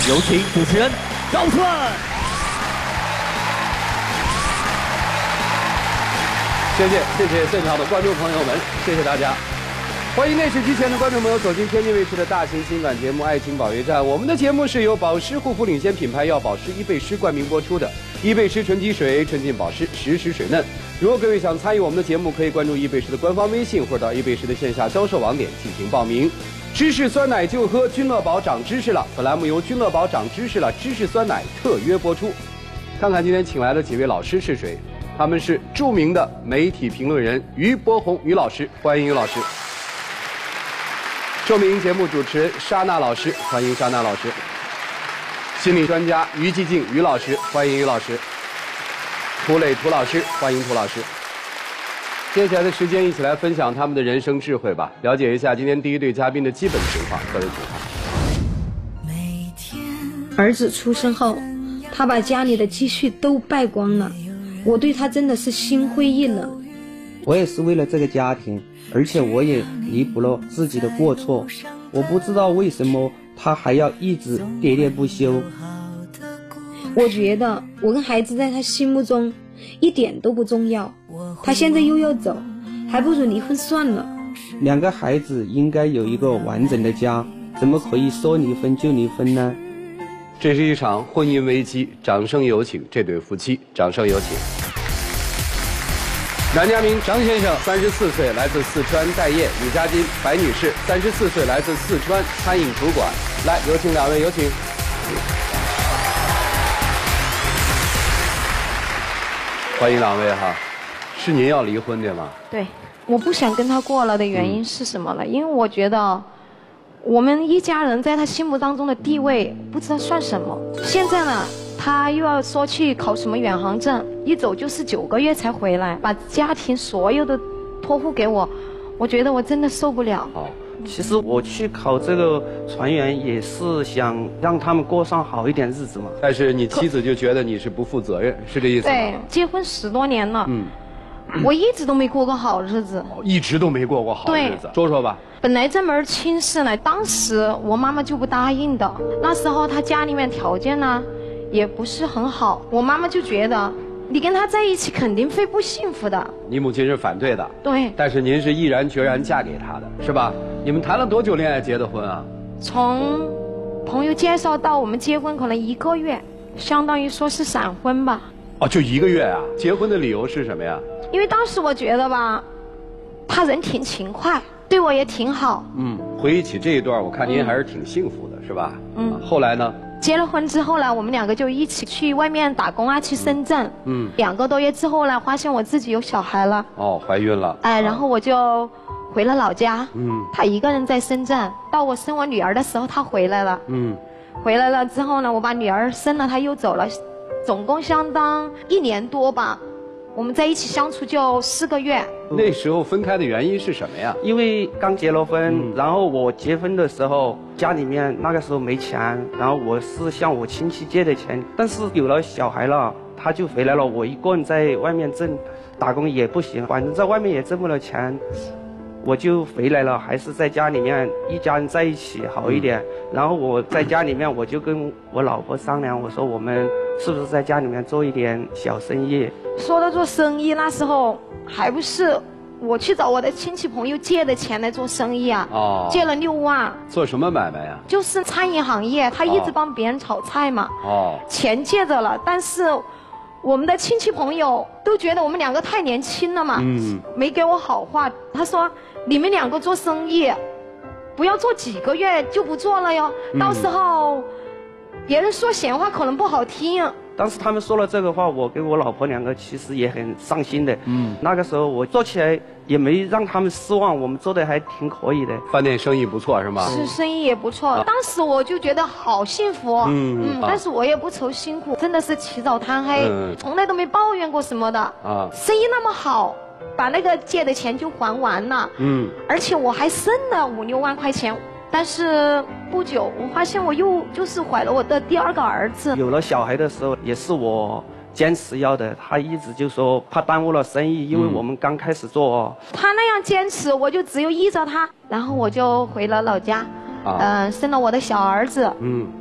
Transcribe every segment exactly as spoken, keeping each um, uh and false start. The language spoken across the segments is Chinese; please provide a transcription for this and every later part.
有请主持人赵春。 谢谢谢谢现场的观众朋友们，谢谢大家。欢迎电视机前的观众朋友走进天津卫视的大型情感节目《爱情保卫战》。我们的节目是由保湿护肤领先品牌药保湿伊贝诗冠名播出的。伊贝诗纯净水，纯净保湿，时时水嫩。如果各位想参与我们的节目，可以关注伊贝诗的官方微信，或者到伊贝诗的线下销售网点进行报名。芝士酸奶就喝君乐宝长知识了，本栏目由君乐宝长知识了芝士酸奶特约播出。看看今天请来的几位老师是谁？他们是著名的媒体评论人于波红于老师，欢迎于老师。著名节目主持人莎娜老师，欢迎莎娜老师。心理专家于继静于老师，欢迎于老师。涂磊涂老师，欢迎涂老师。接下来的时间，一起来分享他们的人生智慧吧，了解一下今天第一对嘉宾的基本情况。各位请看。 儿子出生后，他把家里的积蓄都败光了，我对他真的是心灰意冷。 我也是为了这个家庭，而且我也弥补了自己的过错。我不知道为什么他还要一直喋喋不休。 我觉得我跟孩子在他心目中一点都不重要，他现在又要走，还不如离婚算了。 两个孩子应该有一个完整的家，怎么可以说离婚就离婚呢？ 这是一场婚姻危机，掌声有请这对夫妻，掌声有请。男嘉宾张先生，三十四岁，来自四川待业；女嘉宾白女士，三十四岁，来自四川餐饮主管。来，有请两位，有请。欢迎两位哈，是您要离婚对吗？ 对，我不想跟他过了的原因是什么呢？嗯、因为我觉得我们一家人在他心目当中的地位不知道算什么。现在呢，他又要说去考什么远航证，一走就是九个月才回来，把家庭所有的托付给我，我觉得我真的受不了。 哦，其实我去考这个船员也是想让他们过上好一点日子嘛。 但是你妻子就觉得你是不负责任，是这意思吗？ 对，结婚十多年了， 嗯， 我一直都没过过好日子， 一直都没过过好日子。说说吧。 本来这门亲事呢，当时我妈妈就不答应的。那时候她家里面条件呢也不是很好，我妈妈就觉得你跟他在一起肯定会不幸福的。 你母亲是反对的， 对， 但是您是毅然决然嫁给他的，是吧？你们谈了多久恋爱结的婚啊？ 从朋友介绍到我们结婚可能一个月，相当于说是闪婚吧。 哦，就一个月啊？结婚的理由是什么呀？ 因为当时我觉得吧，他人挺勤快，对我也挺好。 嗯，回忆起这一段，我看您还是挺幸福的，嗯、是吧？嗯、啊。后来呢？ 结了婚之后呢，我们两个就一起去外面打工啊，去深圳。嗯。两个多月之后呢，发现我自己有小孩了。 哦，怀孕了。 哎，然后我就回了老家。 嗯。 他一个人在深圳，到我生我女儿的时候，他回来了。 嗯。 回来了之后呢，我把女儿生了，他又走了，总共相当一年多吧。我们在一起相处就四个月。 那时候分开的原因是什么呀？ 因为刚结了婚，嗯、然后我结婚的时候家里面那个时候没钱，然后我是向我亲戚借的钱，但是有了小孩了，他就回来了，我一个人在外面挣打工也不行，反正在外面也挣不了钱，我就回来了，还是在家里面一家人在一起好一点。嗯、然后我在家里面我就跟我老婆商量，我说我们是不是在家里面做一点小生意。 说到做生意，那时候还不是我去找我的亲戚朋友借的钱来做生意啊。哦。借了六万。 做什么买卖呀？ 就是餐饮行业，他一直帮别人炒菜嘛。哦。钱借着了，但是我们的亲戚朋友都觉得我们两个太年轻了嘛。嗯。没给我好话，他说你们两个做生意，不要做几个月就不做了哟，嗯、到时候别人说闲话可能不好听。 当时他们说了这个话，我跟我老婆两个其实也很伤心的。嗯，那个时候我做起来也没让他们失望，我们做的还挺可以的。 饭店生意不错是吗？ 是，生意也不错。啊、当时我就觉得好幸福。嗯嗯，啊、但是我也不愁辛苦，真的是起早贪黑，嗯、从来都没抱怨过什么的。啊，生意那么好，把那个借的钱就还完了。嗯，而且我还剩了五六万块钱。但是不久，我发现我又就是怀了我的第二个儿子。 有了小孩的时候，也是我坚持要的。他一直就说怕耽误了生意，因为我们刚开始做。 嗯、他那样坚持，我就只有依着他。然后我就回了老家，嗯、啊呃，生了我的小儿子。嗯。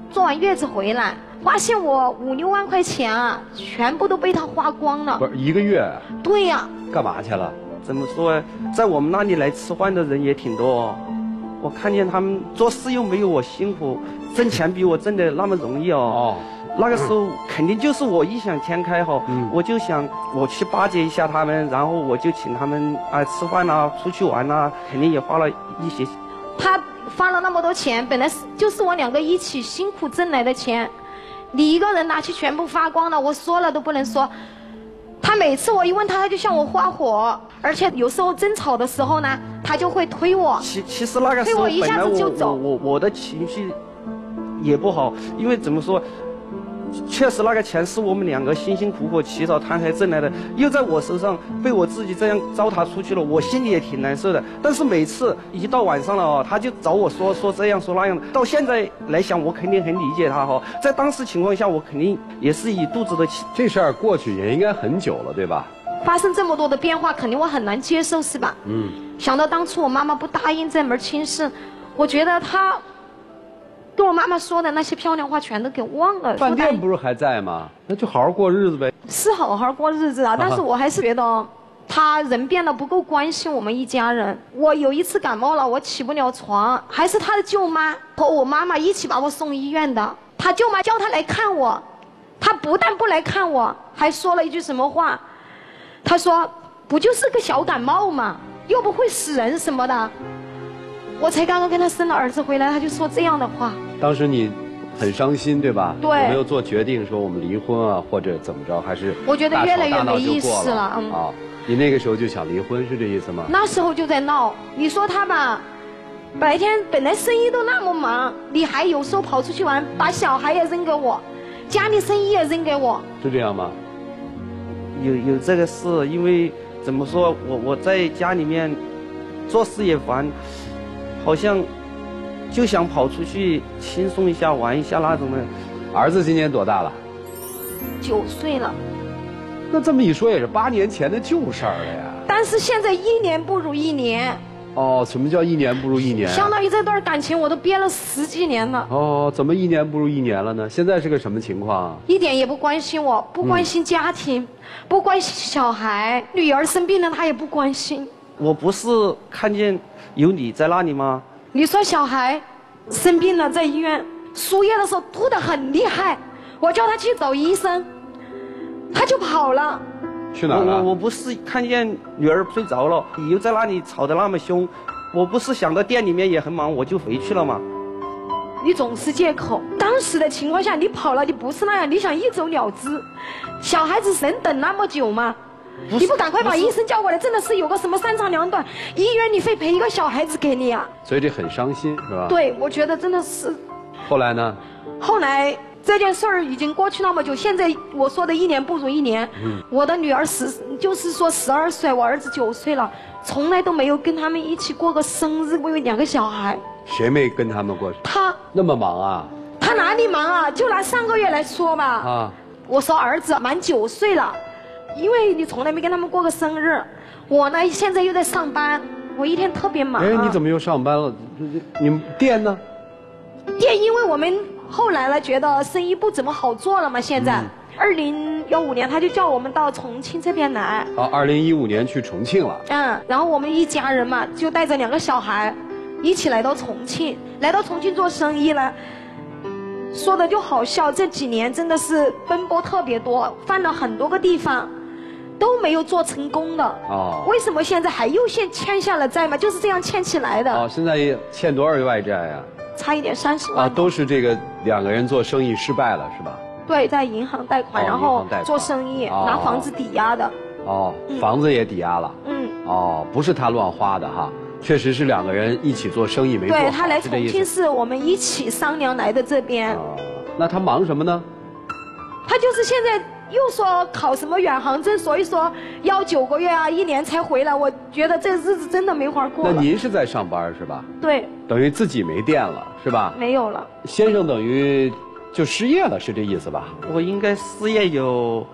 坐完月子回来，发现我五六万块钱啊，全部都被他花光了。 不是一个月？ 对呀、啊。 干嘛去了？ 怎么说？在我们那里来吃饭的人也挺多，我看见他们做事又没有我辛苦，挣钱比我挣的那么容易哦。哦。那个时候肯定就是我异想天开哈、嗯，我就想我去巴结一下他们，然后我就请他们啊吃饭啊，出去玩啊，肯定也花了一些。 他花了那么多钱，本来是就是我两个一起辛苦挣来的钱，你一个人拿去全部花光了，我说了都不能说。他每次我一问他，他就向我发火，而且有时候争吵的时候呢，他就会推我。 其其实那个时候推我一下子就走。 我我我的情绪也不好，因为怎么说？确实，那个钱是我们两个辛辛苦苦起早贪黑挣来的，又在我手上被我自己这样糟蹋出去了，我心里也挺难受的。但是每次一到晚上了哦，他就找我说说这样说那样的。到现在来想，我肯定很理解他哈。在当时情况下，我肯定也是以肚子的气。 这事儿过去也应该很久了，对吧？ 发生这么多的变化，肯定我很难接受，是吧？嗯。想到当初我妈妈不答应这门亲事，我觉得她跟我妈妈说的那些漂亮话全都给忘了。 饭店不是还在吗？那就好好过日子呗。 是好好过日子啊，但是我还是觉得他人变得不够关心我们一家人。我有一次感冒了，我起不了床，还是他的舅妈和我妈妈一起把我送医院的。他舅妈叫他来看我，他不但不来看我，还说了一句什么话？他说：“不就是个小感冒吗？又不会死人什么的。”我才刚刚跟他生了儿子回来，他就说这样的话。当时你很伤心，对吧？ 对。 有没有做决定说我们离婚啊，或者怎么着？还是我觉得越来越没意思了。嗯。 啊，你那个时候就想离婚，是这意思吗？ 那时候就在闹。你说他吧，白天本来生意都那么忙，你还有时候跑出去玩，把小孩也扔给我，家里生意也扔给我。 是这样吗？ 有有这个事，因为怎么说，我我在家里面做事也烦。好像就想跑出去轻松一下玩一下那种的。 儿子今年多大了？ 九岁了。 那这么一说也是八年前的旧事儿了呀。 但是现在一年不如一年。 哦，什么叫一年不如一年？ 相当于这段感情我都憋了十几年了。 哦，怎么一年不如一年了呢？现在是个什么情况？ 一点也不关心我，不关心家庭，嗯、不关心小孩，女儿生病了他也不关心。 我不是看见有你在那里吗？ 你说小孩生病了在医院输液的时候吐得很厉害，我叫他去找医生，他就跑了。 去哪了？ 我我不是看见女儿睡着了，你又在那里吵得那么凶，我不是想到店里面也很忙，我就回去了吗？ 你总是借口。当时的情况下，你跑了，你不是那样，你想一走了之。小孩子能等那么久吗？不你不赶快把医生叫过来，真的是有个什么三长两短，医院你非赔一个小孩子给你啊！ 所以这很伤心，是吧？ 对，我觉得真的是。 后来呢？ 后来这件事儿已经过去那么久，现在我说的一年不如一年。嗯。我的女儿十，就是说十二岁，我儿子九岁了，从来都没有跟他们一起过个生日，为两个小孩。 谁没跟他们过？ 他。 那么忙啊？ 他哪里忙啊？就拿上个月来说吧。啊。我说儿子满九岁了。因为你从来没跟他们过个生日，我呢现在又在上班，我一天特别忙。 哎，你怎么又上班了？你们店呢？ 店因为我们后来了，觉得生意不怎么好做了嘛。现在二零幺五年他就叫我们到重庆这边来。 啊，二零一五年去重庆了。 嗯，然后我们一家人嘛，就带着两个小孩，一起来到重庆，来到重庆做生意了。说的就好笑，这几年真的是奔波特别多，翻了很多个地方。都没有做成功的哦，为什么现在还又欠欠下了债嘛？就是这样欠起来的。 哦，现在欠多少外债呀？ 差一点三十万。 啊，都是这个两个人做生意失败了是吧？ 对，在银行贷款，然后做生意，拿房子抵押的。 哦，房子也抵押了。嗯。哦，不是他乱花的哈，确实是两个人一起做生意没做好。 对，他来重庆是我们一起商量来的这边。 哦，那他忙什么呢？ 他就是现在。又说考什么远航证，所以说要九个月啊，一年才回来。我觉得这日子真的没法过了。 那您是在上班是吧？ 对。 等于自己没店了是吧？ 没有了。 先生等于就失业了，是这意思吧？ 我应该失业有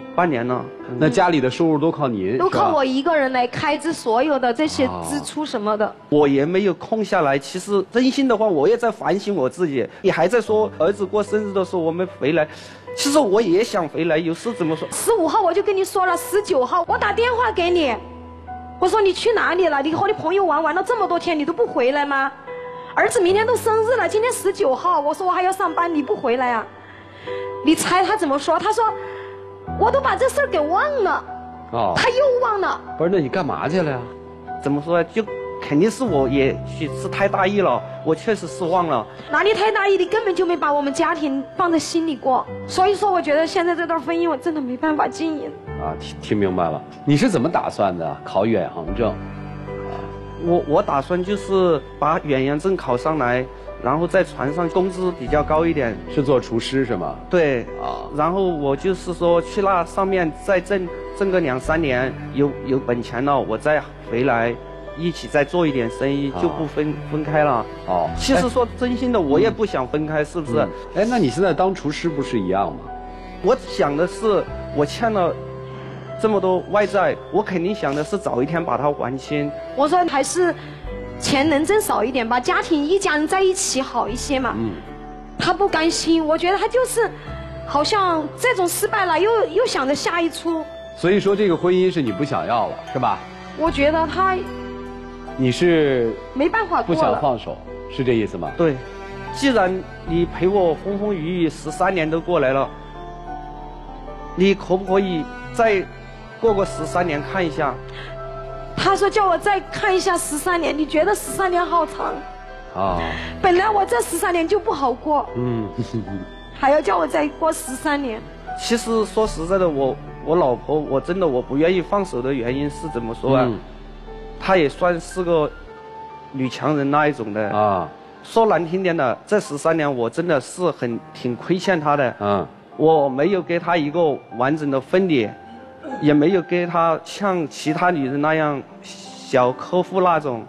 半年了。 那家里的收入都靠您， 都靠我一个人来开支所有的这些支出什么的。哦、 我也没有空下来。其实真心的话，我也在反省我自己。你还在说儿子过生日的时候我们回来，其实我也想回来，有事怎么说？ 十五号我就跟你说了，十九号我打电话给你，我说你去哪里了？你和你朋友玩玩了这么多天，你都不回来吗？儿子明天都生日了，今天十九号，我说我还要上班，你不回来啊？你猜他怎么说？他说我都把这事儿给忘了。哦，他又忘了。 不是，那你干嘛去了呀？ 怎么说？就肯定是我也许是太大意了，我确实是忘了。 哪里太大意？你根本就没把我们家庭放在心里过。所以说，我觉得现在这段婚姻我真的没办法经营。 啊，听听明白了。你是怎么打算的？考远航证？ 我我打算就是把远洋证考上来，然后在船上工资比较高一点。 是做厨师是吗？ 对啊，然后我就是说去那上面再挣挣个两三年，有有本钱了，我再回来一起再做一点生意，就不分、啊、分开了。哦，其实说真心的，我也不想分开，是不是？ 哎、嗯，那你现在当厨师不是一样吗？ 我想的是，我欠了这么多外债，我肯定想的是早一天把它还清。 我说还是钱能挣少一点吧，家庭一家人在一起好一些嘛。嗯，他不甘心，我觉得他就是好像这种失败了，又又想着下一出。 所以说这个婚姻是你不想要了，是吧？ 我觉得他， 你是没办法过了， 不想放手，是这意思吗？ 对，既然你陪我风风雨雨十三年都过来了，你可不可以再过个十三年看一下？ 他说叫我再看一下十三年，你觉得十三年好长？啊！本来我这十三年就不好过，嗯，还要叫我再过十三年。 其实说实在的，我我老婆我真的我不愿意放手的原因是怎么说啊？嗯、她也算是个女强人那一种的啊。说难听点的，这十三年我真的是很挺亏欠她的。嗯，我没有给她一个完整的婚礼。也没有给她像其他女人那样小客户那种，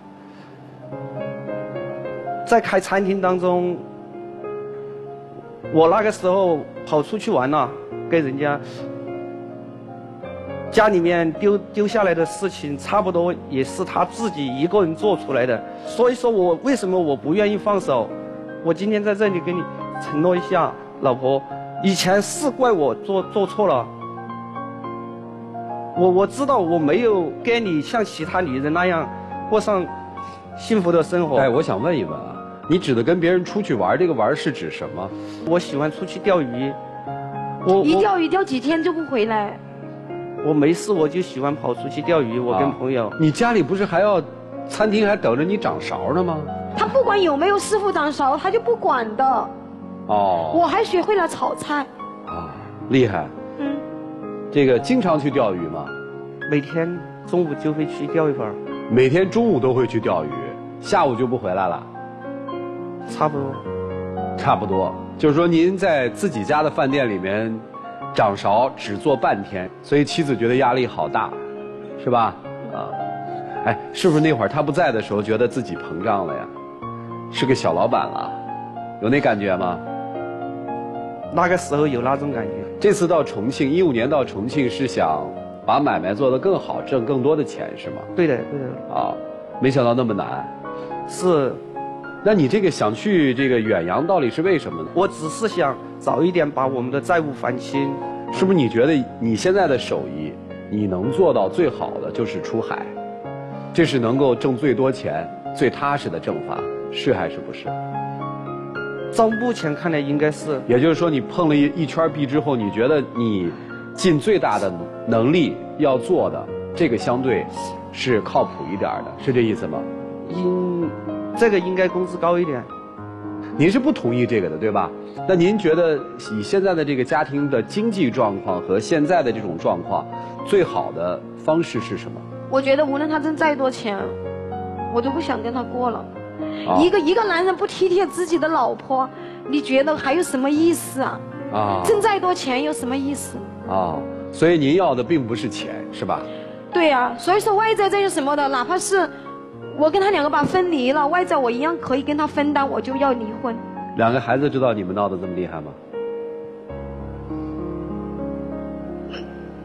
在开餐厅当中，我那个时候跑出去玩了，给人家家里面丢丢下来的事情，差不多也是他自己一个人做出来的。所以说我为什么我不愿意放手？我今天在这里给你承诺一下，老婆，以前是怪我做做错了。我我知道我没有跟你像其他女人那样过上幸福的生活。 哎，我想问一问啊，你指的跟别人出去玩，这个玩是指什么？ 我喜欢出去钓鱼， 我一钓鱼钓几天就不回来。 我没事我就喜欢跑出去钓鱼，我跟朋友。 啊、你家里不是还要餐厅还等着你掌勺呢吗？ 他不管有没有师傅掌勺，他就不管的。哦。我还学会了炒菜。 啊，厉害。嗯。这个经常去钓鱼吗？ 每天中午就会去钓一会儿。 每天中午都会去钓鱼，下午就不回来了。 差不多。 差不多，就是说您在自己家的饭店里面掌勺只做半天，所以妻子觉得压力好大，是吧？啊，哎，是不是那会儿他不在的时候，觉得自己膨胀了呀？是个小老板了，有那感觉吗？ 那个时候有那种感觉。 这次到重庆，一五年到重庆是想把买卖做得更好，挣更多的钱，是吗？ 对的，对的。 啊，没想到那么难。 是。 那你这个想去这个远洋，到底是为什么呢？ 我只是想早一点把我们的债务还清。 是不是你觉得你现在的手艺，你能做到最好的就是出海，这是能够挣最多钱、最踏实的挣法，是还是不是？ 照目前看来应该是。 也就是说，你碰了一一圈壁之后，你觉得你尽最大的能力要做的，这个相对是靠谱一点的，是这意思吗？ 应这个应该工资高一点。 您是不同意这个的，对吧？那您觉得以现在的这个家庭的经济状况和现在的这种状况，最好的方式是什么？ 我觉得无论他挣再多钱，我都不想跟他过了。啊、一个一个男人不体贴自己的老婆，你觉得还有什么意思啊？啊，挣再多钱有什么意思？ 啊，所以您要的并不是钱，是吧？ 对呀、啊，所以说外在这些什么的，哪怕是我跟他两个把分离了，外在我一样可以跟他分担，我就要离婚。 两个孩子知道你们闹得这么厉害吗？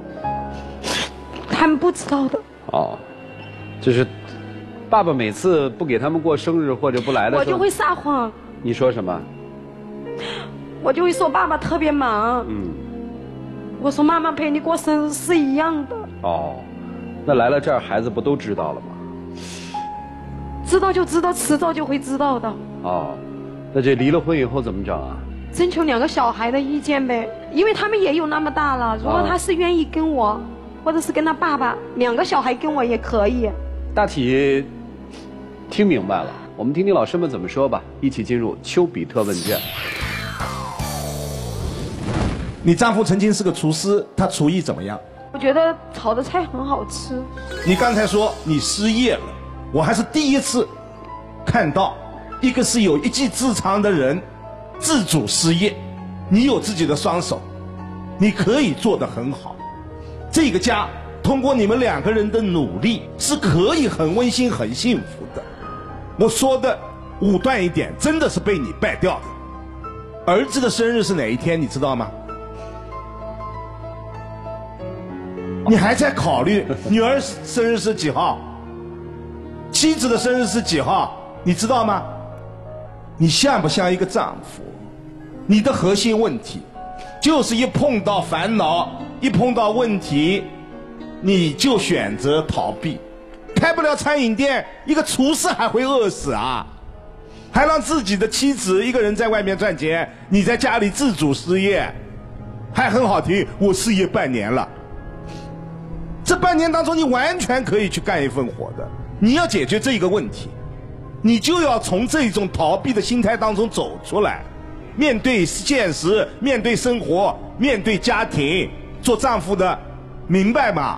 他们不知道的。 哦，就是爸爸每次不给他们过生日或者不来的时候， 我就会撒谎。 你说什么？ 我就会说爸爸特别忙。嗯。我说妈妈陪你过生日是一样的。 哦，那来了这儿，孩子不都知道了吗？ 知道就知道，迟早就会知道的。 哦，那这离了婚以后怎么整啊？ 征求两个小孩的意见呗，因为他们也有那么大了。如果他是愿意跟我，啊、或者是跟他爸爸，两个小孩跟我也可以。 大体听明白了，我们听听老师们怎么说吧。一起进入丘比特问卷。 你丈夫曾经是个厨师，他厨艺怎么样？ 我觉得炒的菜很好吃。 你刚才说你失业了，我还是第一次看到一个是有一技之长的人自主失业。你有自己的双手，你可以做得很好。这个家通过你们两个人的努力是可以很温馨很幸福的。我说的武断一点，真的是被你败掉的。儿子的生日是哪一天你知道吗？你还在考虑女儿生日是几号，妻子的生日是几号，你知道吗？你像不像一个丈夫？你的核心问题就是一碰到烦恼，一碰到问题，你就选择逃避。开不了餐饮店，一个厨师还会饿死啊？还让自己的妻子一个人在外面赚钱，你在家里自主失业，还很好听，我失业半年了。这半年当中，你完全可以去干一份活的。你要解决这个问题，你就要从这种逃避的心态当中走出来，面对现实，面对生活，面对家庭，做丈夫的，明白吗？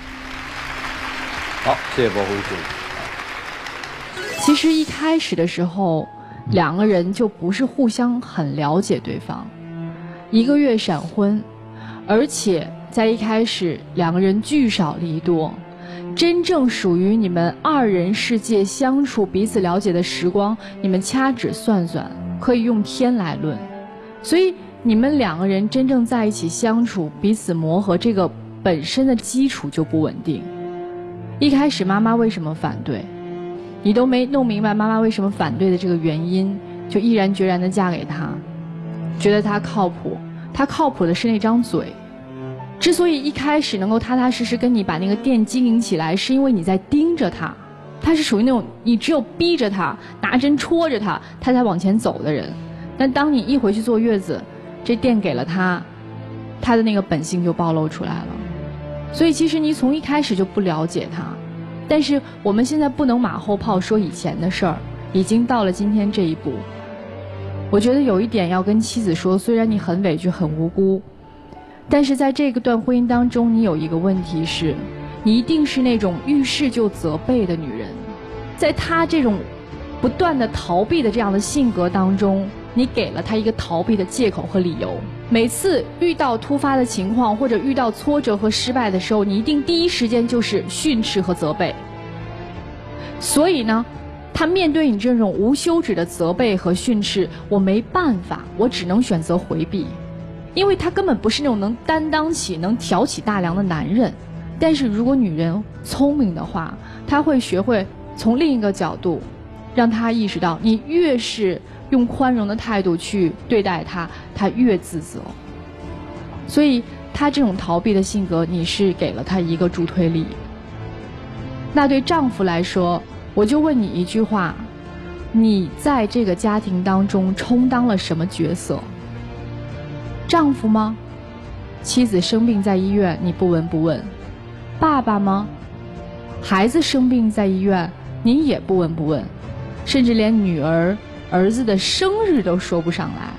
好，谢谢博红叔。 其实一开始的时候，两个人就不是互相很了解对方，一个月闪婚，而且在一开始两个人聚少离多，真正属于你们二人世界相处彼此了解的时光，你们掐指算算可以用天来论。所以你们两个人真正在一起相处，彼此磨合，这个本身的基础就不稳定。一开始妈妈为什么反对，你都没弄明白妈妈为什么反对的这个原因，就毅然决然地嫁给他，觉得他靠谱。他靠谱的是那张嘴。之所以一开始能够踏踏实实跟你把那个店经营起来，是因为你在盯着他，他是属于那种你只有逼着他，拿针戳着他，他才往前走的人。但当你一回去坐月子，这店给了他，他的那个本性就暴露出来了。所以其实你从一开始就不了解他，但是我们现在不能马后炮说以前的事儿，已经到了今天这一步。我觉得有一点要跟妻子说，虽然你很委屈很无辜，但是在这个段婚姻当中，你有一个问题是，你一定是那种遇事就责备的女人。在她这种不断的逃避的这样的性格当中，你给了她一个逃避的借口和理由。每次遇到突发的情况或者遇到挫折和失败的时候，你一定第一时间就是训斥和责备。所以呢，她面对你这种无休止的责备和训斥，我没办法，我只能选择回避。因为他根本不是那种能担当起、能挑起大梁的男人。但是如果女人聪明的话，她会学会从另一个角度，让他意识到，你越是用宽容的态度去对待他，他越自责。所以他这种逃避的性格，你是给了他一个助推力。那对丈夫来说，我就问你一句话，你在这个家庭当中充当了什么角色？丈夫吗？妻子生病在医院，你不闻不问。爸爸吗？孩子生病在医院，你也不闻不问，甚至连女儿儿子的生日都说不上来。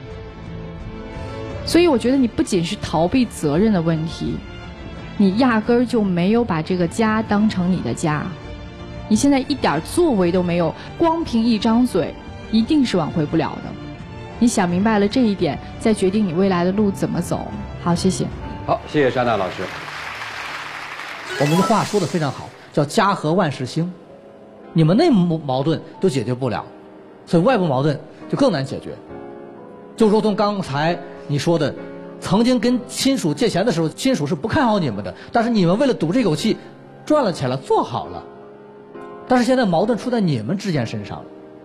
所以我觉得你不仅是逃避责任的问题，你压根儿就没有把这个家当成你的家。你现在一点作为都没有，光凭一张嘴一定是挽回不了的。你想明白了这一点，再决定你未来的路怎么走。好，谢谢。 好，谢谢莎娜老师。 我们的话说得非常好，叫家和万事兴。你们内部矛盾都解决不了，所以外部矛盾就更难解决。就如同刚才你说的， 曾经跟亲属借钱的时候，亲属是不看好你们的，但是你们为了赌这口气，赚了钱了，做好了。但是现在矛盾出在你们之间身上了。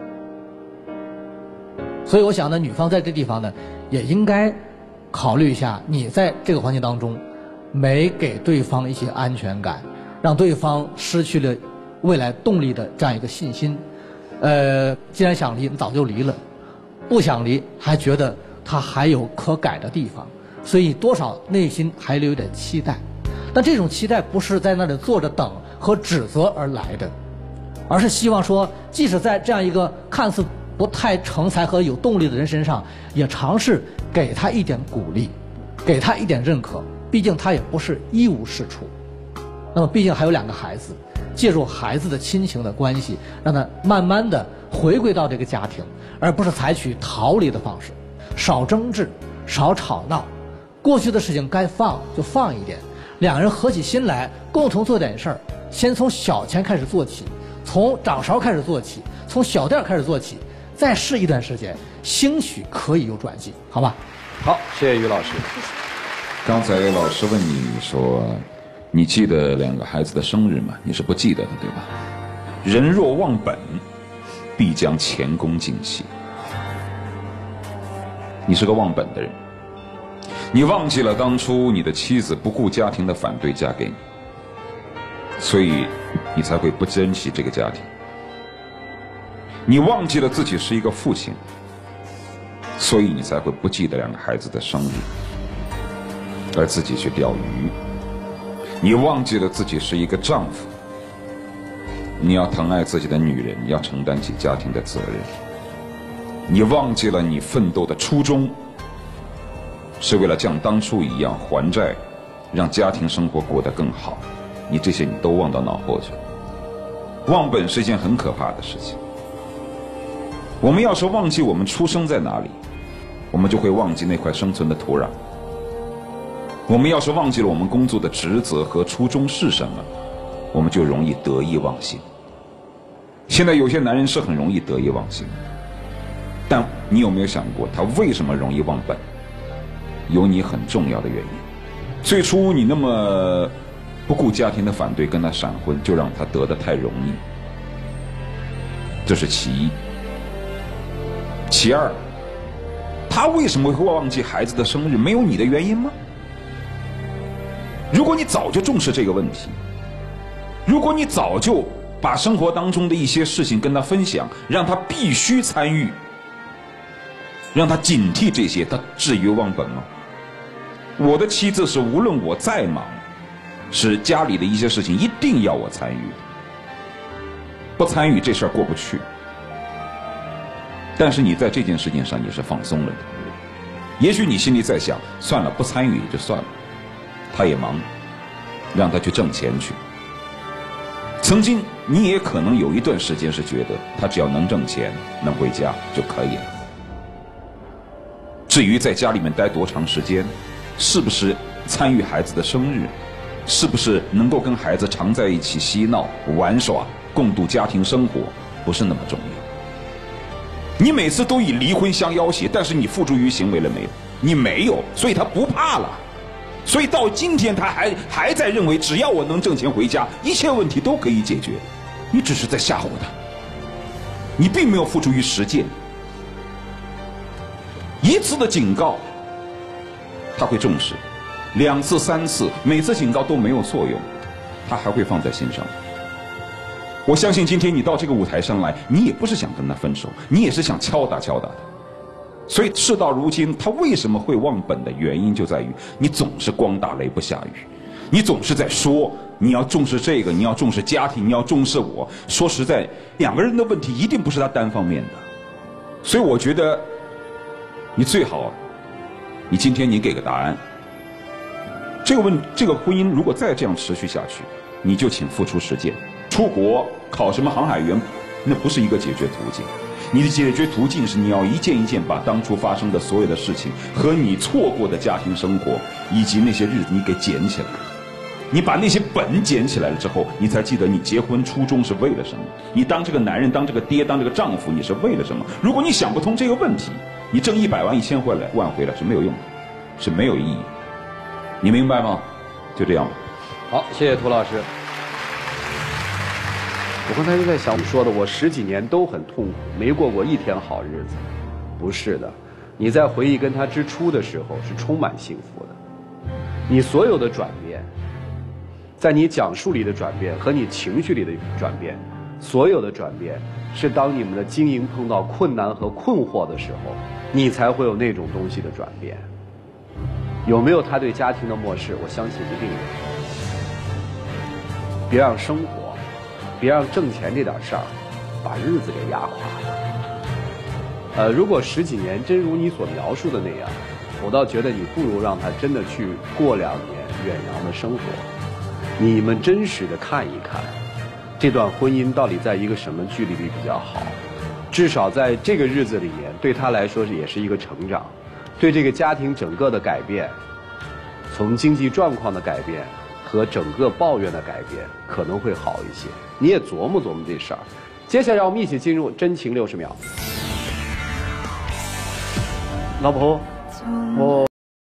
所以我想呢，女方在这地方呢，也应该考虑一下，你在这个环境当中没给对方一些安全感，让对方失去了未来动力的这样一个信心。呃，既然想离，你早就离了；不想离，还觉得他还有可改的地方，所以多少内心还留有点期待。但这种期待不是在那里坐着等和指责而来的，而是希望说，即使在这样一个看似不太成才和有动力的人身上，也尝试给他一点鼓励，给他一点认可。毕竟他也不是一无是处。那么毕竟还有两个孩子，借助孩子的亲情的关系，让他慢慢的回归到这个家庭，而不是采取逃离的方式，少争执，少吵闹，过去的事情该放就放一点，两人合起心来，共同做点事儿，先从小钱开始做起，从掌勺开始做起，从小店开始做起，再试一段时间，兴许可以有转机，好吧？ 好，谢谢于老师。 刚才老师问你说，你记得两个孩子的生日吗？你是不记得的，对吧？人若忘本，必将前功尽弃。你是个忘本的人，你忘记了当初你的妻子不顾家庭的反对嫁给你，所以你才会不珍惜这个家庭。你忘记了自己是一个父亲，所以你才会不记得两个孩子的生日，而自己去钓鱼。你忘记了自己是一个丈夫，你要疼爱自己的女人，要承担起家庭的责任。你忘记了你奋斗的初衷，是为了像当初一样还债，让家庭生活过得更好。你这些你都忘到脑后去了。忘本是一件很可怕的事情。我们要是忘记我们出生在哪里，我们就会忘记那块生存的土壤。我们要是忘记了我们工作的职责和初衷是什么，我们就容易得意忘形。现在有些男人是很容易得意忘形，但你有没有想过他为什么容易忘本？有你很重要的原因。最初你那么不顾家庭的反对跟他闪婚，就让他得得太容易，这是其一。其二，他为什么会忘记孩子的生日？没有你的原因吗？如果你早就重视这个问题，如果你早就把生活当中的一些事情跟他分享，让他必须参与，让他警惕这些，他至于忘本吗？我的妻子是无论我再忙，是家里的一些事情一定要我参与，不参与这事儿过不去。但是你在这件事情上你是放松了的，也许你心里在想，算了，不参与也就算了，他也忙，让他去挣钱去。曾经你也可能有一段时间是觉得他只要能挣钱能回家就可以了。至于在家里面待多长时间，是不是参与孩子的生日，是不是能够跟孩子常在一起嬉闹玩耍共度家庭生活，不是那么重要。你每次都以离婚相要挟，但是你付诸于行为了没有？你没有，所以他不怕了。所以到今天他还还在认为只要我能挣钱回家，一切问题都可以解决。你只是在吓唬他，你并没有付诸于实践。一次的警告他会重视，两次三次，每次警告都没有作用，他还会放在心上。我相信今天你到这个舞台上来，你也不是想跟他分手，你也是想敲打敲打他。所以事到如今，他为什么会忘本的原因就在于你总是光打雷不下雨，你总是在说你要重视这个，你要重视家庭，你要重视我。说实在，两个人的问题一定不是他单方面的。所以我觉得你最好，你今天你给个答案。这个问这个婚姻如果再这样持续下去，你就请付出实践。出国考什么航海员，那不是一个解决途径。你的解决途径是你要一件一件把当初发生的所有的事情和你错过的家庭生活以及那些日子你给捡起来。你把那些本捡起来了之后，你才记得你结婚初衷是为了什么，你当这个男人，当这个爹，当这个丈夫，你是为了什么。如果你想不通这个问题，你挣一百万一千回来万回来是没有用的。 是没有意义。你明白吗？就这样吧。 好，谢谢涂老师。我刚才就在想，你说的我十几年都很痛苦，没过过一天好日子。不是的，你在回忆跟他之初的时候是充满幸福的。你所有的转变，在你讲述里的转变和你情绪里的转变，所有的转变是当你们的经营碰到困难和困惑的时候，你才会有那种东西的转变。有没有他对家庭的漠视？我相信一定有。别让生活，别让挣钱这点事儿把日子给压垮了。呃，如果十几年真如你所描述的那样，我倒觉得你不如让他真的去过两年远洋的生活，你们真实的看一看，这段婚姻到底在一个什么距离里比较好。至少在这个日子里面，对他来说也是一个成长，对这个家庭整个的改变，从经济状况的改变和整个抱怨的改变可能会好一些。你也琢磨琢磨这事儿。接下来让我们一起进入真情六十秒。老婆，我。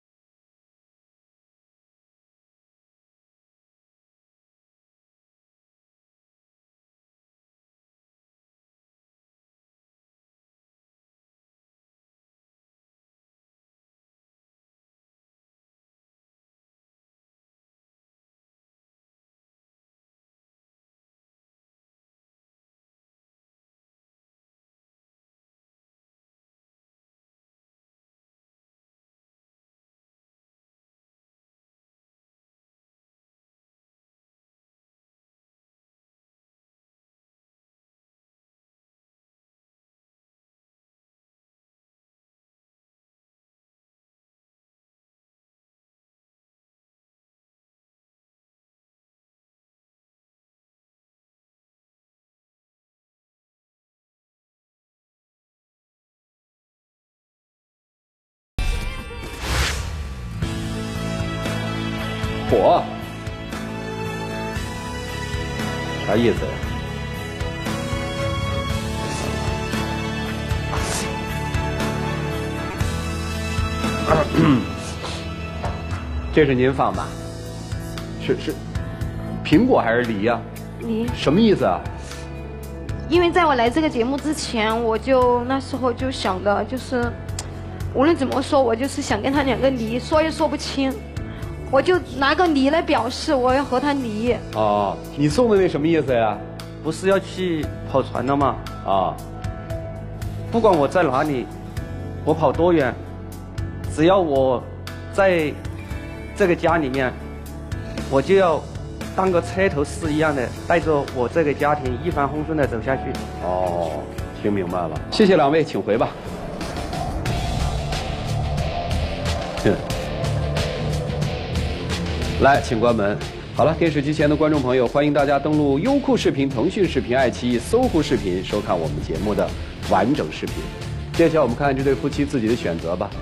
火，啥意思？这是您放的？是是，苹果还是梨呀？ 梨。 什么意思啊？ 因为在我来这个节目之前，我就那时候就想的就是，无论怎么说，我就是想跟他两个离，说也说不清。我就拿个梨来表示我要和他离。 哦，你送的那什么意思呀？ 不是要去跑船了吗？ 啊， 不管我在哪里，我跑多远，只要我在这个家里面，我就要当个车头士一样的，带着我这个家庭一帆风顺的走下去。 哦，听明白了。谢谢两位，请回吧。嗯。来，请关门。好了，电视机前的观众朋友，欢迎大家登录优酷视频、腾讯视频、爱奇艺、搜狐视频，收看我们节目的完整视频。接下来我们看看这对夫妻自己的选择吧。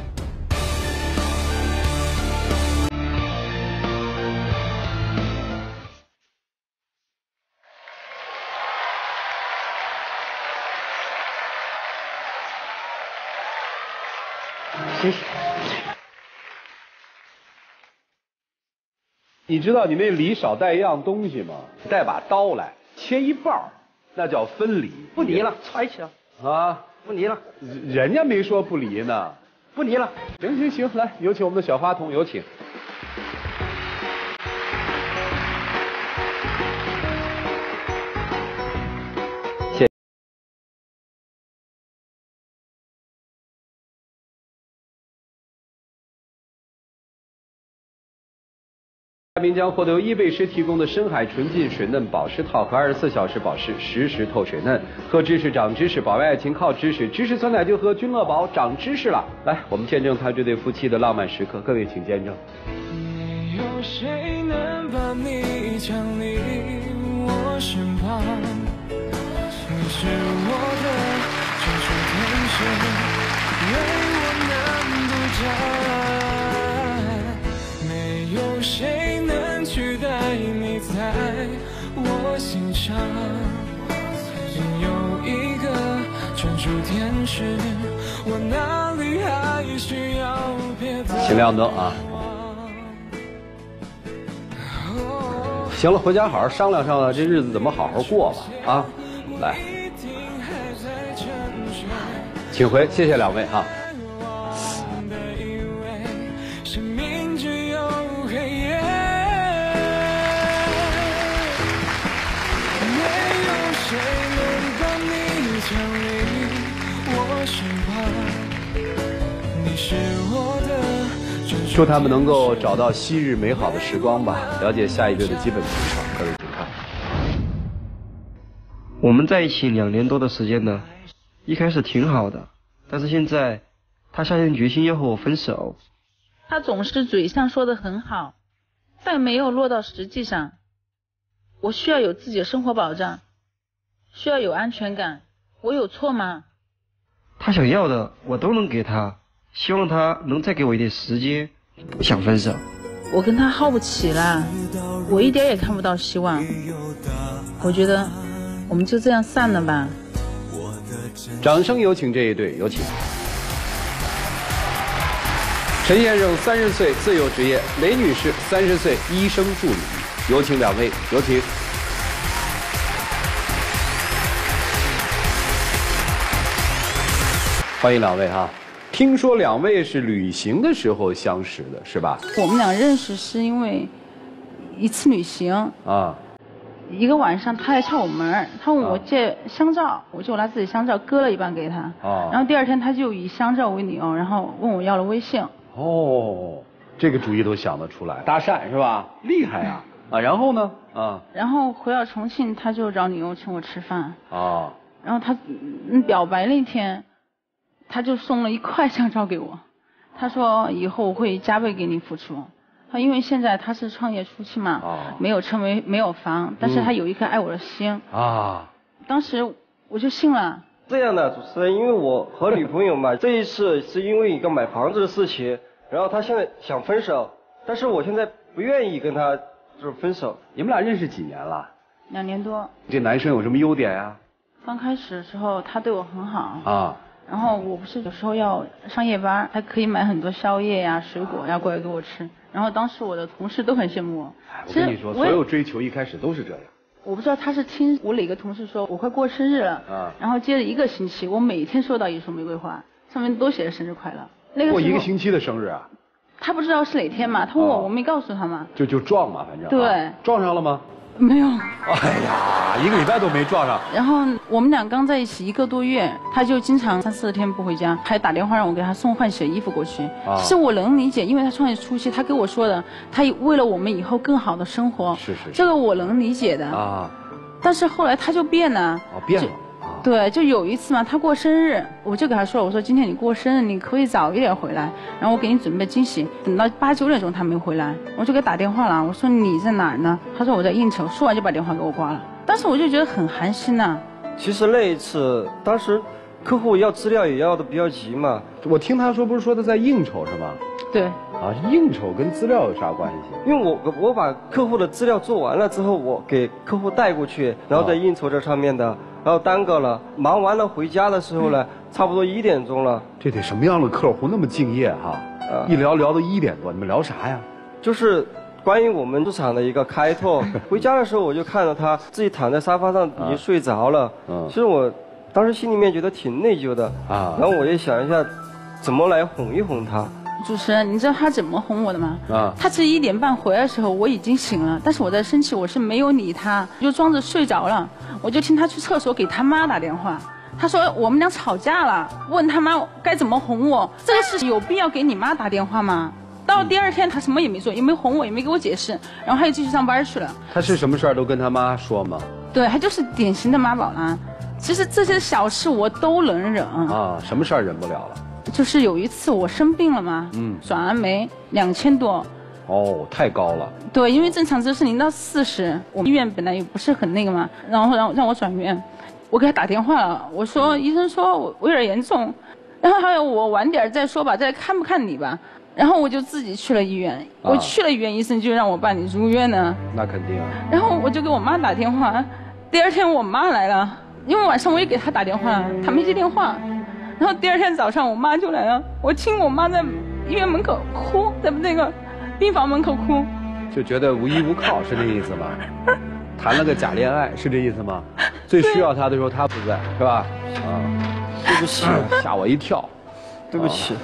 谢谢。 你知道你那梨少带一样东西吗？带把刀来切一半儿，那叫分离。 不离了，揣起来。 啊， 不离了。 人家没说不离呢。 不离了。 行行行，来，有请我们的小花童，有请。嘉宾将获得由伊贝诗提供的深海纯净水嫩保湿套和二十四小时保湿，实时透水嫩，喝知识长知识，保卫爱情靠知识，知识酸奶就喝君乐宝，长知识了。来，我们见证他这对夫妻的浪漫时刻，各位请见证。 没有谁能把你降临我身旁，你是我的专属天使，为我难不着。没有谁能取代你在我心上，拥有一个专属天请亮灯啊！行了，回家好好商量商量，这日子怎么好好过吧啊！来，请回，谢谢两位啊。祝他们能够找到昔日美好的时光吧。了解下一对的基本情况，各位请看。 我们在一起两年多的时间呢，一开始挺好的，但是现在他下定决心要和我分手。 他总是嘴上说的很好，但没有落到实际上。我需要有自己的生活保障，需要有安全感，我有错吗？ 他想要的我都能给他，希望他能再给我一点时间，不想分手。 我跟他耗不起了，我一点也看不到希望。我觉得我们就这样散了吧。 掌声有请这一对，有请。陈先生三十岁，自由职业；雷女士三十岁，医生助理。有请两位，有请。欢迎两位哈。听说两位是旅行的时候相识的，是吧？ 我们俩认识是因为一次旅行啊。一个晚上，他来敲我门，他问我借香皂，啊、我就拿自己香皂割了一半给他。啊。然后第二天，他就以香皂为理由，然后问我要了微信。 哦，这个主意都想得出来，搭讪是吧？厉害啊！啊，然后呢？啊。然后回到重庆，他就找理由请我吃饭。啊。然后他嗯表白那天。他就送了一块香皂给我，他说以后我会加倍给你付出。他因为现在他是创业初期嘛，哦、没有车没没有房，但是他有一颗爱我的心啊。当时我就信了。 这样的主持人，因为我和女朋友嘛，这一次是因为一个买房子的事情，然后他现在想分手，但是我现在不愿意跟他就是分手。 你们俩认识几年了？ 两年多。 这男生有什么优点呀？ 刚开始的时候他对我很好啊。然后我不是有时候要上夜班，他可以买很多宵夜呀、水果呀过来给我吃。然后当时我的同事都很羡慕我。 我跟你说，所有追求一开始都是这样。 我不知道他是听我哪个同事说我快过生日了，啊，然后接着一个星期，我每天收到一束玫瑰花，上面都写着生日快乐。那个过一个星期的生日啊？ 他不知道是哪天嘛，他问我，哦、我没告诉他嘛。 就就撞嘛，反正。 对。 啊、撞上了吗？ 没有。 哎呀，一个礼拜都没撞上。 然后我们俩刚在一起一个多月，他就经常三四天不回家，还打电话让我给他送换洗的衣服过去。啊、其实我能理解，因为他创业初期，他跟我说的，他为了我们以后更好的生活， 是是是， 这个我能理解的啊。但是后来他就变了。 哦，变了。 对，就有一次嘛，他过生日，我就给他说了，我说今天你过生日，你可以早一点回来，然后我给你准备惊喜。等到八九点钟他没回来，我就给他打电话了，我说你在哪儿呢？他说我在应酬，说完就把电话给我挂了。当时我就觉得很寒心呐、啊。 其实那一次，当时客户要资料也要的比较急嘛。 我听他说不是说他在应酬是吗？ 对。 啊，应酬跟资料有啥关系？ 因为我我把客户的资料做完了之后，我给客户带过去，然后在应酬这上面的。然后耽搁了，忙完了回家的时候呢，嗯、差不多一点钟了。 这得什么样的客户那么敬业哈？啊、一聊聊到一点多，你们聊啥呀？ 就是关于我们市场的一个开拓。回家的时候我就看到他自己躺在沙发上已经睡着了。嗯、啊，其实我当时心里面觉得挺内疚的啊。然后我也想一下，怎么来哄一哄他。 主持人，你知道他怎么哄我的吗？啊，他这一点半回来的时候，我已经醒了，但是我在生气，我是没有理他，就装着睡着了。我就听他去厕所给他妈打电话，他说我们俩吵架了，问他妈该怎么哄我。这个事情有必要给你妈打电话吗？到第二天他什么也没做，也没哄我，也没给我解释，然后他就继续上班去了。 他是什么事儿都跟他妈说吗？ 对，他就是典型的妈宝男。其实这些小事我都能忍啊，什么事儿忍不了了？ 就是有一次我生病了嘛，嗯，转氨酶两千多， 哦，太高了。 对，因为正常值是零到四十，我们医院本来也不是很那个嘛，然后让让我转院，我给他打电话了，我说医生说我我有点严重，然后还有我晚点再说吧，再看不看你吧，然后我就自己去了医院，啊、我去了医院，医生就让我办理入院呢。 那肯定啊。 然后我就给我妈打电话，第二天我妈来了，因为晚上我也给她打电话，她没接电话。 然后第二天早上我妈就来了，我听我妈在医院门口哭，在那个病房门口哭， 就觉得无依无靠，是这意思吗？谈了个假恋爱，是这意思吗？最需要他的时候他不在，是吧？啊， 对不起， 吓我一跳， 对不起。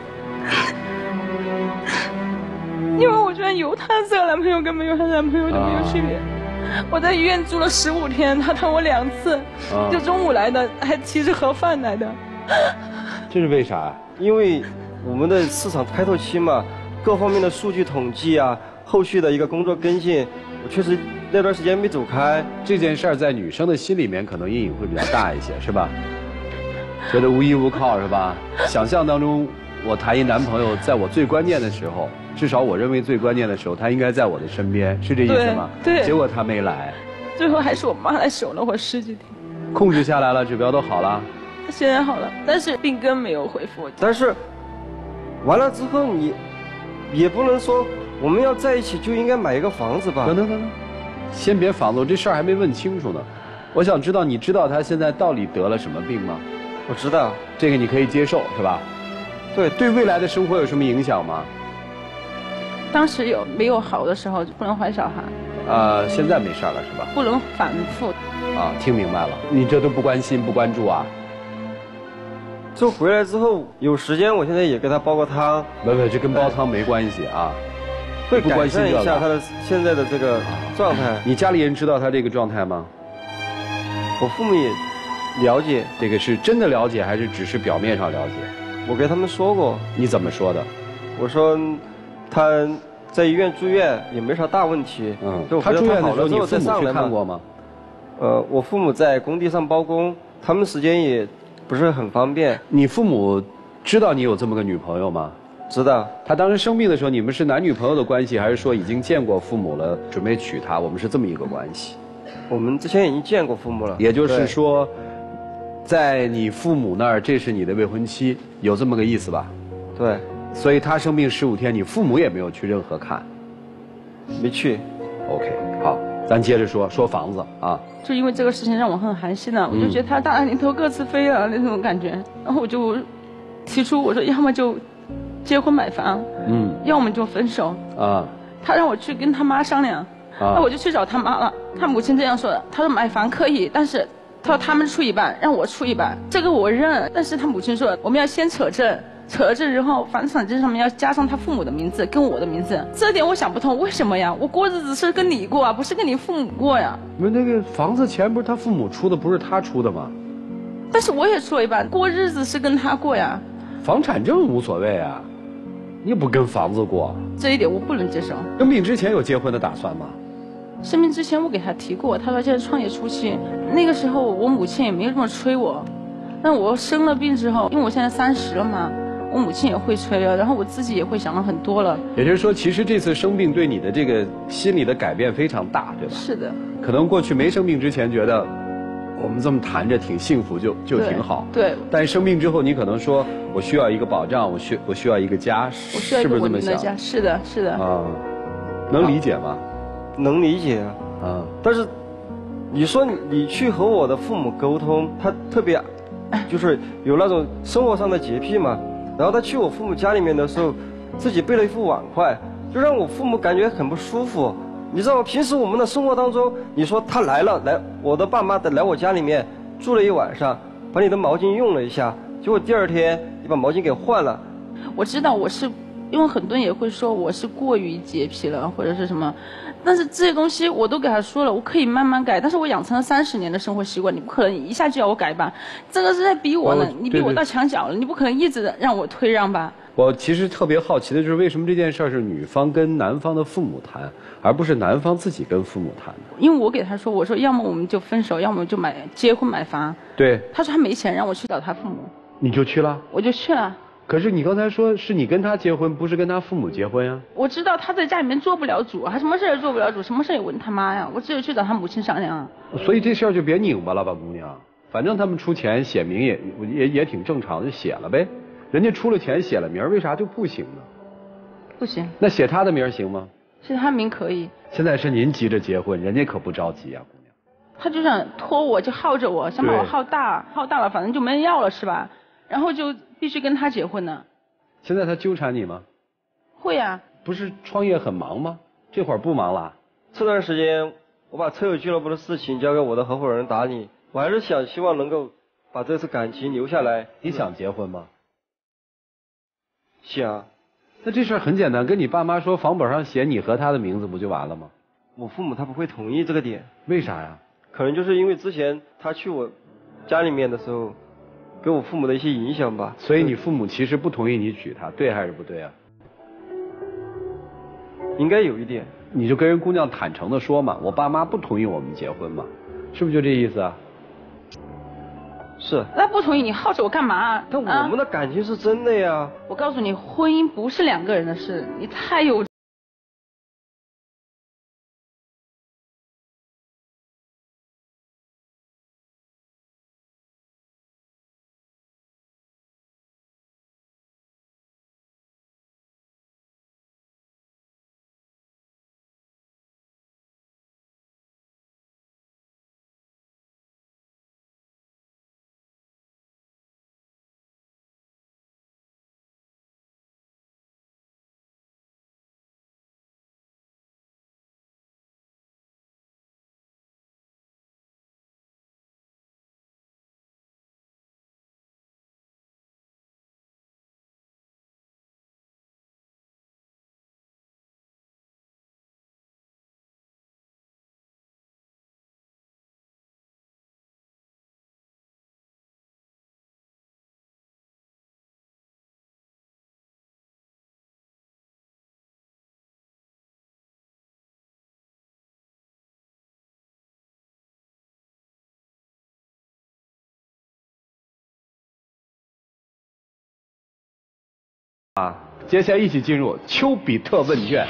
因为我觉得有她这个男朋友跟没有她男朋友就没有区别。啊、我在医院住了十五天，他谈我两次，啊、就中午来的，还提着盒饭来的。 这是为啥？ 因为我们的市场开拓期嘛，各方面的数据统计啊，后续的一个工作跟进，我确实那段时间没走开。 这件事儿在女生的心里面可能阴影会比较大一些，是吧？觉得无依无靠是吧？想象当中，我谈一男朋友，在我最关键的时候，至少我认为最关键的时候，他应该在我的身边，是这意思吗？ 对。对。 结果他没来。 最后还是我妈来守了我十几天。 控制下来了，指标都好了。 现在好了，但是病根没有恢复。 但是，完了之后你，也不能说我们要在一起就应该买一个房子吧？ 等等等等，先别房子，我这事儿还没问清楚呢。我想知道，你知道他现在到底得了什么病吗？ 我知道， 这个你可以接受是吧？ 对， 对未来的生活有什么影响吗？ 当时有没有好的时候就不能怀小孩。 呃，现在没事了是吧？ 不能反复。 啊，听明白了，你这都不关心不关注啊？ 就回来之后有时间，我现在也给他煲个汤。 不不，这跟煲汤没关系啊。 会改善一下他的现在的这个状态。 你家里人知道他这个状态吗？ 我父母也了解。 这个是真的了解，还是只是表面上了解？ 我给他们说过。 你怎么说的？ 我说他在医院住院也没啥大问题。 嗯。他住院的时候，你父母去看过吗？ 呃，我父母在工地上包工，他们时间也不是很方便。 你父母知道你有这么个女朋友吗？ 知道。 他当时生病的时候，你们是男女朋友的关系，还是说已经见过父母了，准备娶她？我们是这么一个关系。 我们之前已经见过父母了。 也就是说，在你父母那儿，这是你的未婚妻，有这么个意思吧？ 对。 所以他生病十五天，你父母也没有去任何看。 没去。 OK， 好，咱接着说说房子啊。 就因为这个事情让我很寒心呢，我就觉得他大难临头各自飞了那种感觉，然后我就提出我说要么就结婚买房，嗯，要么就分手啊。他让我去跟他妈商量，啊，那我就去找他妈了。他母亲这样说的，他说买房可以，但是他说他们出一半，让我出一半，这个我认。但是他母亲说我们要先扯证。扯了证之后，房产证上面要加上他父母的名字跟我的名字，这点我想不通，为什么呀？我过日子是跟你过啊，不是跟你父母过呀。 你们那个房子钱不是他父母出的，不是他出的吗？ 但是我也出了一半，过日子是跟他过呀。 房产证无所谓啊，你又不跟房子过。 这一点我不能接受。 生病之前有结婚的打算吗？ 生病之前我给他提过，他说现在创业初期，那个时候我母亲也没有这么催我，但我生了病之后，因为我现在三十了嘛。我母亲也会催了，然后我自己也会想了很多了。 也就是说，其实这次生病对你的这个心理的改变非常大，对吧？ 是的。 可能过去没生病之前觉得，我们这么谈着挺幸福，就就挺好。 对。 但生病之后，你可能说我需要一个保障，我需我需要一个家， 我需要一个稳定的家。是的，是的。 啊，能理解吗？ 能理解啊。啊。但是，你说你你去和我的父母沟通，他特别，就是有那种生活上的洁癖嘛。然后他去我父母家里面的时候，自己备了一副碗筷，就让我父母感觉很不舒服。你知道吗？平时我们的生活当中，你说他来了，来我的爸妈的来我家里面住了一晚上，把你的毛巾用了一下，结果第二天你把毛巾给换了。 我知道我是，因为很多人也会说我是过于洁癖了或者是什么，但是这些东西我都给他说了，我可以慢慢改。但是我养成了三十年的生活习惯，你不可能一下就要我改吧？这个是在逼我呢，哦、你逼我到墙角了，你不可能一直让我退让吧？ 我其实特别好奇的就是，为什么这件事儿是女方跟男方的父母谈，而不是男方自己跟父母谈的？ 因为我给他说，我说要么我们就分手，要么就买结婚买房。 对。 他说他没钱，让我去找他父母。 你就去了？ 我就去了。 可是你刚才说是你跟他结婚，不是跟他父母结婚呀？ 我知道他在家里面做不了主，他什么事也做不了主，什么事也问他妈呀。我只有去找他母亲商量啊。 所以这事儿就别拧巴了吧，姑娘。反正他们出钱写名也也也挺正常，就写了呗。人家出了钱写了名，为啥就不行呢？ 不行。 那写他的名行吗？ 写他名可以。 现在是您急着结婚，人家可不着急啊，姑娘。 他就想拖我，就耗着我，想把我耗大，耗大了，反正就没人要了，是吧？ 然后就必须跟他结婚呢。 现在他纠缠你吗？ 会啊。 不是创业很忙吗？这会儿不忙了。 这段时间我把车友俱乐部的事情交给我的合伙人打理，我还是想希望能够把这次感情留下来。 你想结婚吗？ 想。 那这事儿很简单，跟你爸妈说，房本上写你和他的名字不就完了吗？ 我父母他不会同意这个点。 为啥呀？ 可能就是因为之前他去我家里面的时候，给我父母的一些影响吧。 所以你父母其实不同意你娶她，对还是不对啊？ 应该有一点。 你就跟人姑娘坦诚的说嘛，我爸妈不同意我们结婚嘛，是不是就这意思啊？ 是。 那不同意你耗着我干嘛？ 但我们的感情是真的呀。 啊、我告诉你，婚姻不是两个人的事，你太有。 啊，接下来一起进入丘比特问卷。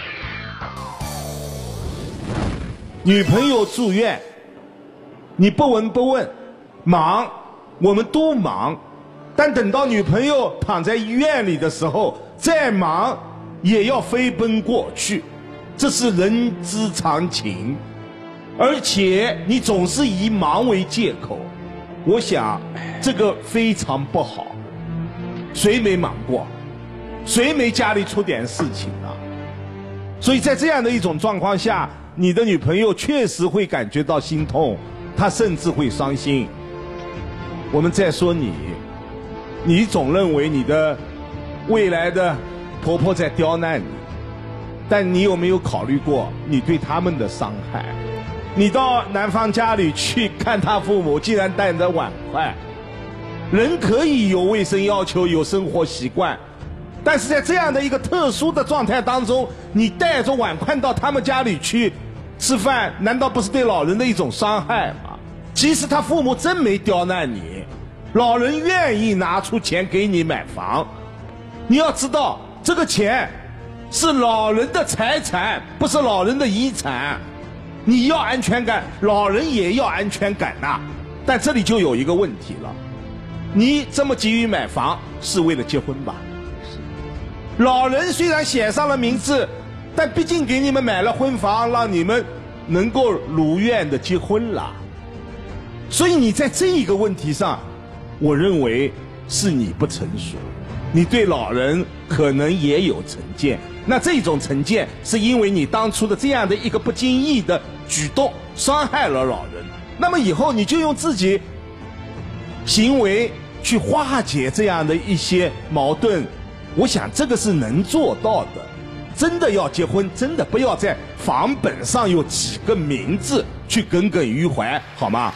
女朋友住院，你不闻不问，忙，我们都忙，但等到女朋友躺在医院里的时候，再忙也要飞奔过去，这是人之常情。而且你总是以忙为借口，我想这个非常不好。谁没忙过？谁没家里出点事情啊？所以在这样的一种状况下，你的女朋友确实会感觉到心痛，她甚至会伤心。我们再说你，你总认为你的未来的婆婆在刁难你，但你有没有考虑过你对他们的伤害？你到男方家里去看他父母，竟然带着碗筷。人可以有卫生要求，有生活习惯，但是在这样的一个特殊的状态当中，你带着碗筷到他们家里去吃饭，难道不是对老人的一种伤害吗？即使他父母真没刁难你，老人愿意拿出钱给你买房，你要知道这个钱是老人的财产，不是老人的遗产。你要安全感，老人也要安全感呐、啊。但这里就有一个问题了，你这么急于买房是为了结婚吧？是。老人虽然写上了名字，但毕竟给你们买了婚房，让你们能够如愿的结婚了。所以你在这一个问题上，我认为是你不成熟，你对老人可能也有成见。那这种成见是因为你当初的这样的一个不经意的举动伤害了老人，那么以后你就用自己行为去化解这样的一些矛盾，我想这个是能做到的。真的要结婚，真的不要在房本上有几个名字去耿耿于怀，好吗？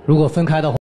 如果分开的话。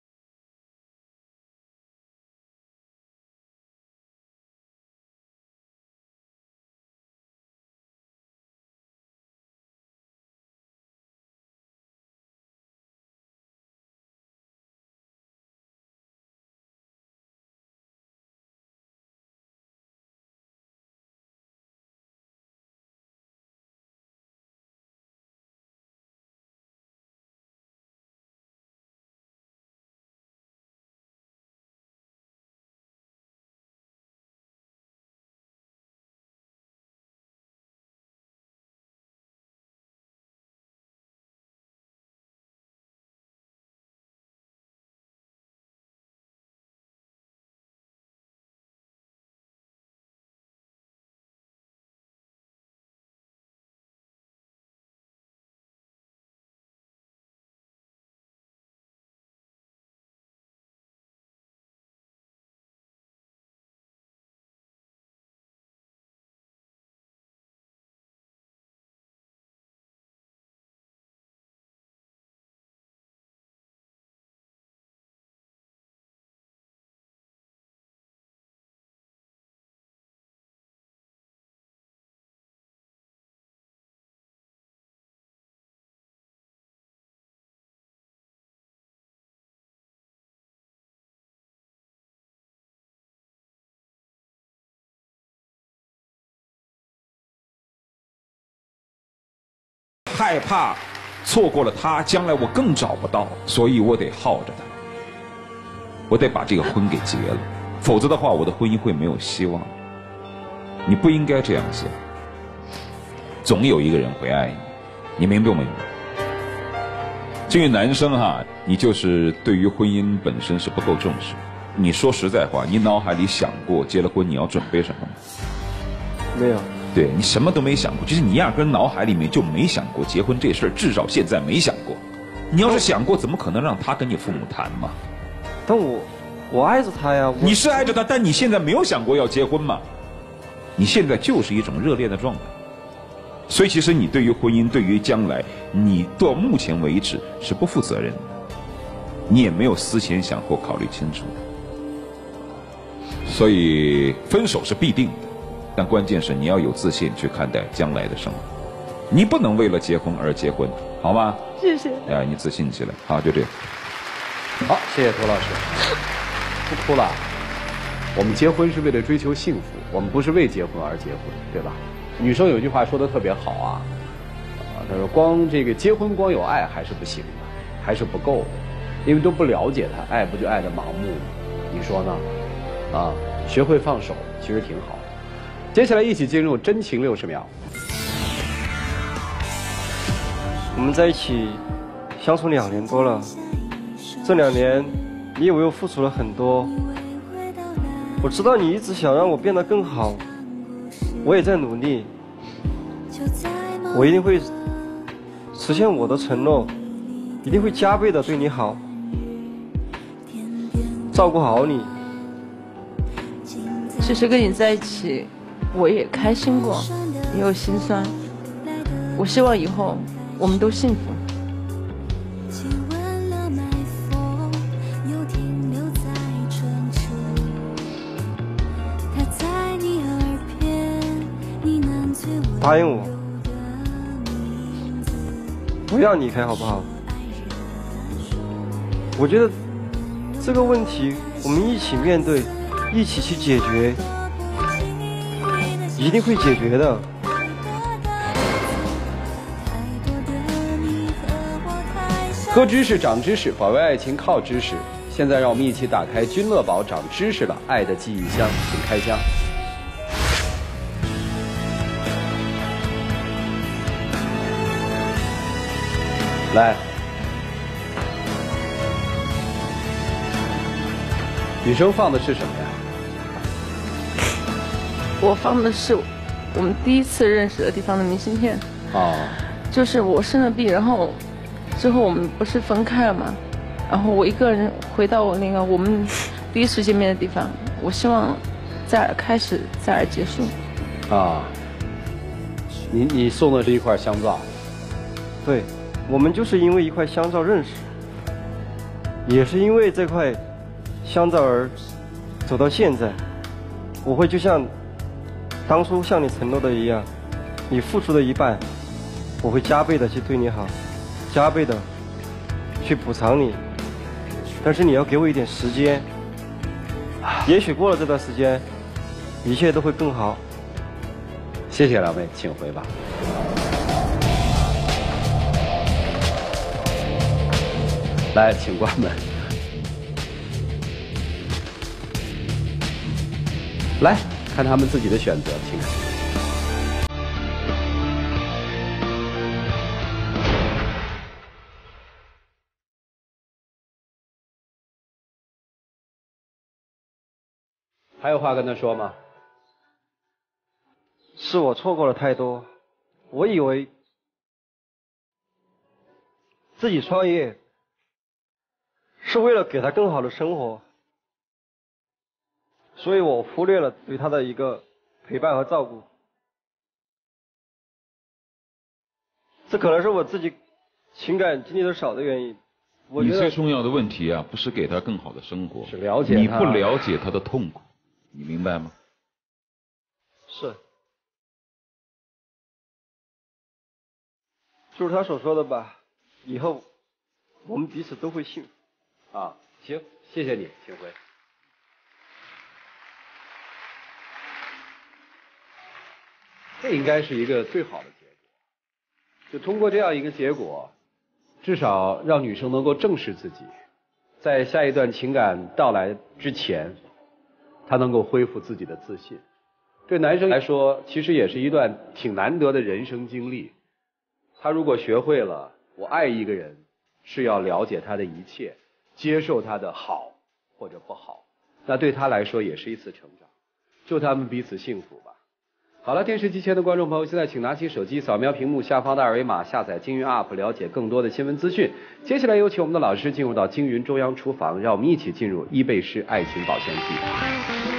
害怕错过了他，将来我更找不到，所以我得耗着他，我得把这个婚给结了，否则的话，我的婚姻会没有希望。你不应该这样想，总有一个人会爱你，你明白不明白？至于男生哈，你就是对于婚姻本身是不够重视。你说实在话，你脑海里想过结了婚你要准备什么吗？ 没有。 对，你什么都没想过，就是你压根脑海里面就没想过结婚这事儿，至少现在没想过。你要是想过，怎么可能让他跟你父母谈嘛？ 但我我爱着他呀。 你是爱着他，但你现在没有想过要结婚嘛？你现在就是一种热恋的状态。所以其实你对于婚姻，对于将来，你到目前为止是不负责任的，你也没有思前想后考虑清楚。所以分手是必定的。但关键是你要有自信去看待将来的生活，你不能为了结婚而结婚，好吗？ 谢谢。 哎，你自信起来，好，就这样。 好，谢谢涂老师。不哭了，我们结婚是为了追求幸福，我们不是为结婚而结婚，对吧？女生有句话说的特别好啊，啊，她说光这个结婚光有爱还是不行的，还是不够的，因为都不了解他，爱不就爱的盲目吗？你说呢？啊，学会放手其实挺好。接下来一起进入真情六十秒。 我们在一起相处两年多了，这两年你也为我付出了很多。我知道你一直想让我变得更好，我也在努力。我一定会实现我的承诺，一定会加倍的对你好，照顾好你。 其实跟你在一起，我也开心过，也有心酸。我希望以后我们都幸福。 答应我，不要离开好不好？我觉得这个问题我们一起面对，一起去解决，一定会解决的。 喝知识长知识，保卫爱情靠知识。现在让我们一起打开君乐宝长知识了爱的记忆箱，请开箱。来，女生放的是什么呀？ 我放的是我们第一次认识的地方的明信片。哦。就是我生了病，然后之后我们不是分开了嘛，然后我一个人回到我那个我们第一次见面的地方，我希望在这儿开始，在这儿结束。啊。你你送的是一块香皂。 对。我们就是因为一块香皂认识， 也是因为这块香皂儿走到现在，我会就像当初向你承诺的一样，你付出的一半，我会加倍的去对你好，加倍的去补偿你。但是你要给我一点时间，也许过了这段时间，一切都会更好。 谢谢两位，请回吧。来，请关门。来看他们自己的选择，请看。还有话跟他说吗？ 是我错过了太多，我以为自己创业是为了给他更好的生活，所以我忽略了对他的一个陪伴和照顾。这可能是我自己情感经历的少的原因。我觉你得最重要的问题啊，不是给他更好的生活， 是了解他你不了解他的痛苦，你明白吗？ 是，就是他所说的吧，以后我们彼此都会幸福。 啊，行，谢谢你，请回。这应该是一个最好的结果，就通过这样一个结果，至少让女生能够正视自己，在下一段情感到来之前，她能够恢复自己的自信。对男生来说，其实也是一段挺难得的人生经历。他如果学会了，我爱一个人是要了解他的一切，接受他的好或者不好，那对他来说也是一次成长。祝他们彼此幸福吧。好了，电视机前的观众朋友，现在请拿起手机，扫描屏幕下方的二维码，下载京云 App， 了解更多的新闻资讯。接下来有请我们的老师进入到京云中央厨房，让我们一起进入伊贝诗爱情保鲜剂。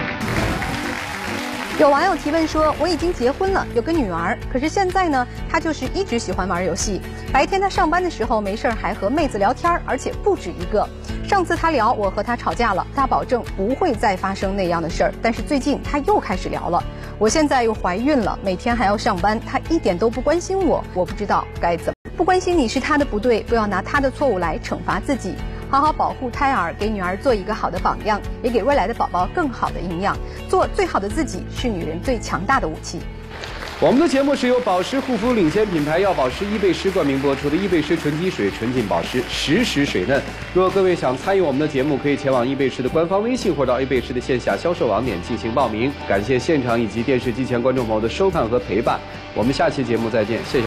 有网友提问说，我已经结婚了，有个女儿，可是现在呢，她就是一直喜欢玩游戏。白天她上班的时候没事还和妹子聊天，而且不止一个。上次她聊，我和她吵架了，她保证不会再发生那样的事儿。但是最近她又开始聊了。我现在又怀孕了，每天还要上班，她一点都不关心我，我不知道该怎么。不关心你是她的不对，不要拿她的错误来惩罚自己。好好保护胎儿，给女儿做一个好的榜样，也给未来的宝宝更好的营养。做最好的自己是女人最强大的武器。 我们的节目是由保湿护肤领先品牌药宝诗伊贝诗冠名播出的伊贝诗纯肌水，纯净保湿，时时水嫩。如果各位想参与我们的节目，可以前往伊贝诗的官方微信或到伊贝诗的线下销售网点进行报名。感谢现场以及电视机前观众朋友的收看和陪伴，我们下期节目再见，谢谢。